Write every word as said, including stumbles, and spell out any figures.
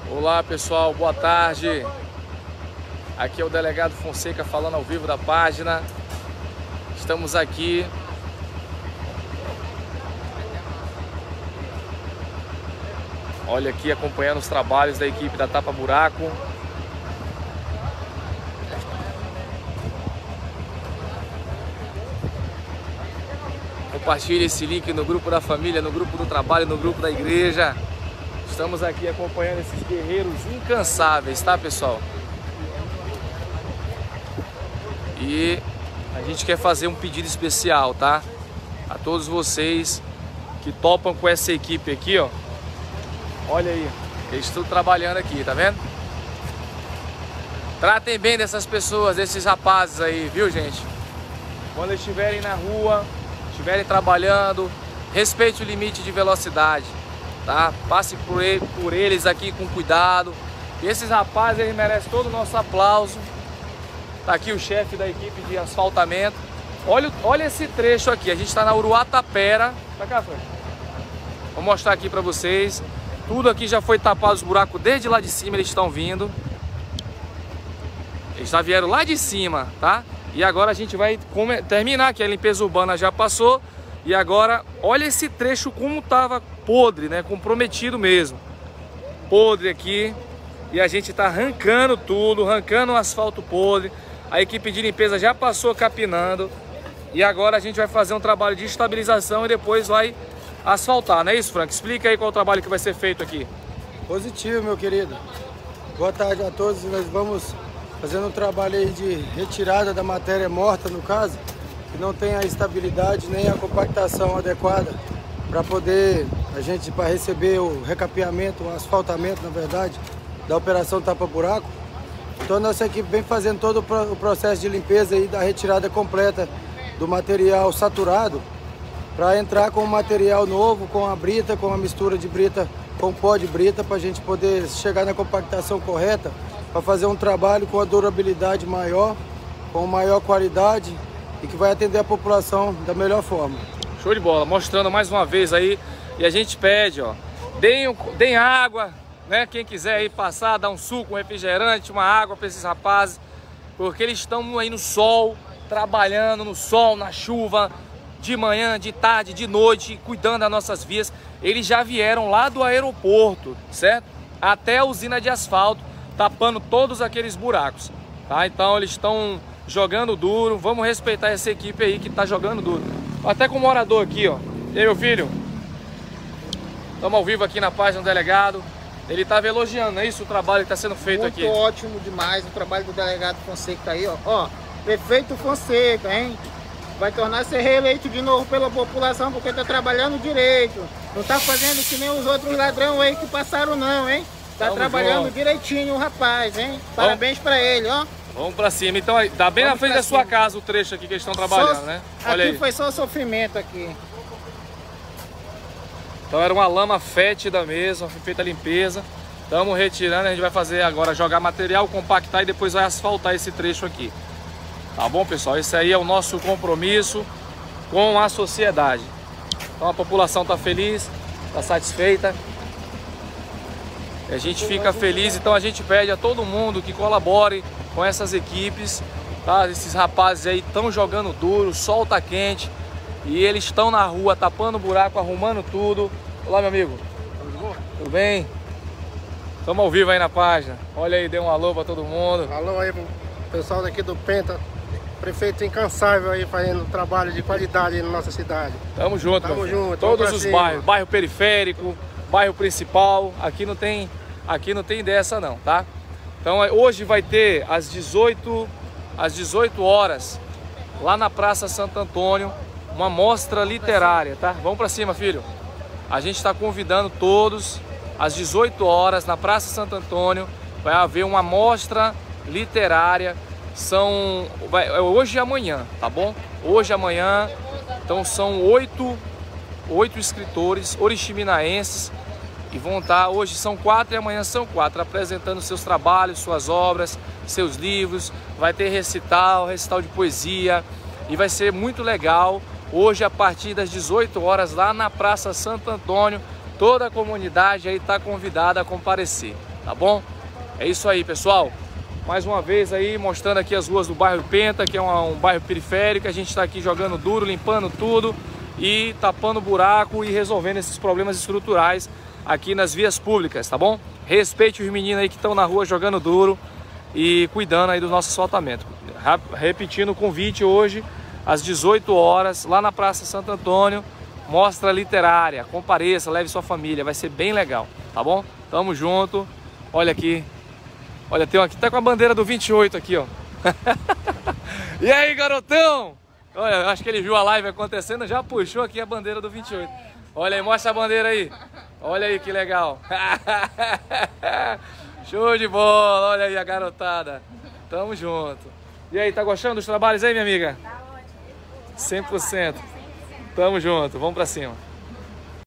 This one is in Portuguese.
Olá pessoal, boa tarde. Aqui é o delegado Fonseca falando ao vivo da página. Estamos aqui olha aqui acompanhando os trabalhos da equipe da Tapa Buraco. Compartilhe esse link no grupo da família, no grupo do trabalho, no grupo da igreja. Estamos aqui acompanhando esses guerreiros incansáveis, tá pessoal? E a gente quer fazer um pedido especial, tá? A todos vocês que topam com essa equipe aqui, ó. Olha aí, eles estão trabalhando aqui, tá vendo? Tratem bem dessas pessoas, desses rapazes aí, viu gente? Quando estiverem na rua, estiverem trabalhando, respeite o limite de velocidade, tá? Passe por, ele, por eles aqui com cuidado. E esses rapazes, eles merecem todo o nosso aplauso. Tá aqui o chefe da equipe de asfaltamento. Olha, olha esse trecho aqui, a gente está na Uruatapera. Pra cá, Fran. Vou mostrar aqui pra vocês. Tudo aqui já foi tapado, os buracos desde lá de cima eles estão vindo. Eles já vieram lá de cima, tá? E agora a gente vai terminar, que a limpeza urbana já passou. E agora, olha esse trecho como tava podre, né? Comprometido mesmo. Podre aqui. E a gente tá arrancando tudo, arrancando o asfalto podre. A equipe de limpeza já passou capinando. E agora a gente vai fazer um trabalho de estabilização e depois vai asfaltar, não é isso, Frank? Explica aí qual é o trabalho que vai ser feito aqui. Positivo, meu querido. Boa tarde a todos. Nós vamos fazendo um trabalho aí de retirada da matéria morta, no caso, que não tem a estabilidade nem a compactação adequada para poder a gente para receber o recapeamento, o asfaltamento, na verdade, da operação Tapa Buraco. Então a nossa equipe vem fazendo todo o processo de limpeza aí da retirada completa do material saturado para entrar com o material novo, com a brita, com a mistura de brita com pó de brita, para a gente poder chegar na compactação correta, para fazer um trabalho com a durabilidade maior, com maior qualidade e que vai atender a população da melhor forma. Show de bola, mostrando mais uma vez aí, e a gente pede, ó, deem, deem água, né? Quem quiser aí passar, dar um suco, um refrigerante, uma água para esses rapazes, porque eles estão aí no sol, trabalhando no sol, na chuva, de manhã, de tarde, de noite, cuidando das nossas vias. Eles já vieram lá do aeroporto, certo? Até a usina de asfalto, tapando todos aqueles buracos, tá? Então eles estão jogando duro. Vamos respeitar essa equipe aí que tá jogando duro. Até com o morador aqui, ó. E aí, meu filho? Estamos ao vivo aqui na página do delegado. Ele estava elogiando, não é isso? O trabalho que está sendo feito Muito aqui. Muito ótimo demais o trabalho do delegado Fonseca aí, ó. Ó, prefeito Fonseca, hein? Vai tornar-se reeleito de novo pela população porque tá trabalhando direito. Não tá fazendo que nem os outros ladrão aí que passaram não, hein? Tá Vamos trabalhando junto. direitinho o rapaz, hein? Parabéns Vamos. pra ele, ó. Vamos pra cima. Então, dá bem Vamos na frente da sua casa o trecho aqui que eles estão trabalhando, só, né? Olha aqui aí. Foi só sofrimento aqui. Então era uma lama fétida mesmo, foi feita a limpeza. Estamos retirando, a gente vai fazer agora, jogar material, compactar e depois vai asfaltar esse trecho aqui. Tá bom, pessoal? Esse aí é o nosso compromisso com a sociedade. Então a população está feliz, está satisfeita. A gente fica feliz, então a gente pede a todo mundo que colabore com essas equipes, tá? Esses rapazes aí estão jogando duro, o sol tá quente e eles estão na rua tapando buraco, arrumando tudo. Olá, meu amigo. Tudo bem? Estamos ao vivo aí na página. Olha aí, dê um alô para todo mundo. Alô aí pro pessoal daqui do Penta. Prefeito incansável aí fazendo trabalho de qualidade aí na nossa cidade. Tamo junto, Tamo junto. Todos os bairros, bairro periférico, bairro principal, aqui não tem, aqui não tem dessa não, tá? Então hoje vai ter às dezoito, às dezoito horas, lá na Praça Santo Antônio, uma mostra literária, tá? Vamos pra cima, filho. A gente está convidando todos às dezoito horas na Praça Santo Antônio, vai haver uma mostra literária. São vai, hoje e amanhã, tá bom? Hoje e amanhã, então são oito, oito escritores oriximimaenses e vão estar, hoje são quatro e amanhã são quatro, apresentando seus trabalhos, suas obras, seus livros. Vai ter recital, recital de poesia e vai ser muito legal. Hoje a partir das dezoito horas lá na Praça Santo Antônio, toda a comunidade aí está convidada a comparecer. tá bom? É isso aí, pessoal. Mais uma vez aí, mostrando aqui as ruas do bairro Penta, que é um, um bairro periférico. A gente está aqui jogando duro, limpando tudo e tapando buraco e resolvendo esses problemas estruturais aqui nas vias públicas, tá bom? Respeite os meninos aí que estão na rua jogando duro e cuidando aí do nosso asfaltamento. Repetindo o convite hoje, às dezoito horas, lá na Praça Santo Antônio, mostra literária. Compareça, leve sua família, vai ser bem legal, tá bom? Tamo junto. Olha aqui. Olha, tem um aqui, tá com a bandeira do vinte e oito aqui, ó. E aí, garotão? Olha, eu acho que ele viu a live acontecendo, já puxou aqui a bandeira do vinte e oito. Olha aí, mostra a bandeira aí. Olha aí que legal. Show de bola, olha aí a garotada. Tamo junto. E aí, tá gostando dos trabalhos aí, minha amiga? Tá ótimo. cem por cento. Tamo junto, vamos pra cima.